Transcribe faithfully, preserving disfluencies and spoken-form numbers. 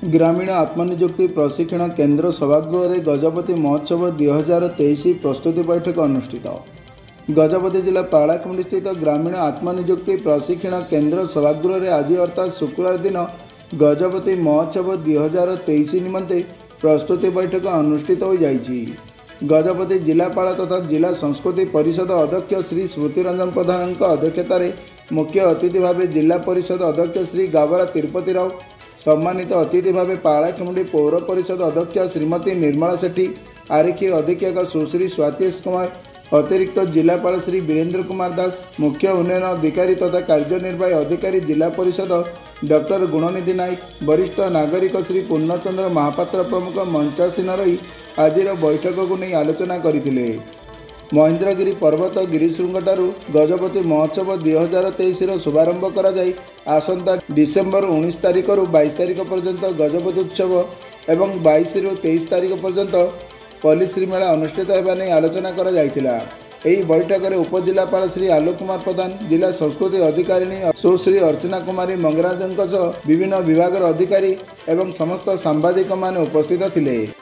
ग्रामीण आत्मनियुक्ति प्रशिक्षण केन्द्र सभागृह गजपति महोत्सव दुई हजार तेईस प्रस्तुति बैठक अनुष्ठित। गजपति जिला पाड़ाखुंडी स्थित ग्रामीण आत्मनियुक्ति प्रशिक्षण केन्द्र सभागृह आज अर्थात शुक्रवार दिन गजपति महोत्सव दुई हजार तेईस निमंते प्रस्तुति बैठक अनुष्ठित हो जाइछि। गजपति जिलापाल तथा जिला संस्कृति परिषद अध्यक्ष श्री स्मृति रंजन प्रधान अध्यक्षता मुख्य अतिथि भाव जिला परिषद अध्यक्ष श्री गावरा तिरुपति राव, सम्मानित अतिथि भाव पाड़ाखुंडी पौर परिषद अध्यक्ष श्रीमती निर्मला सेठी, आरक्षी अधीक्षक सुश्री स्वातीश कुमार, अतिरिक्त जिलापाल श्री वीरेन्द्र कुमार दास, मुख्य उन्नयन अधिकारी तथा कार्यनिर्वाही अधिकारी जिला परिषद डॉक्टर गुणनिधि नायक, वरिष्ठ नागरिक श्री पूर्णचंद्र महापात्र प्रमुख मंचासीन रही आज बैठक को नहीं आलोचना करथिले। महेंद्रगिरी पर्वत गिरिशृंगठारु गजपति महोत्सव दुई हजार तेईस शुभारंभ करा जाई आसंता डिसेम्बर उन्नीस तारिख रु बाईस तारिख पर्यंत गजपति उत्सव एवं बाईस रु तेईस तारिख पर्यंत पल्लीश्री मेला अनुष्ठित होगा नहीं आलोचना करा जायतिला। एही बैठक में उपजिलापाल श्री आलोक कुमार प्रधान, जिला संस्कृति अधिकारिणी सुश्री अर्चना कुमारी मंगराजन विभिन्न विभाग अधिकारी एवं समस्त सांबादिक मान उपस्थित थिले।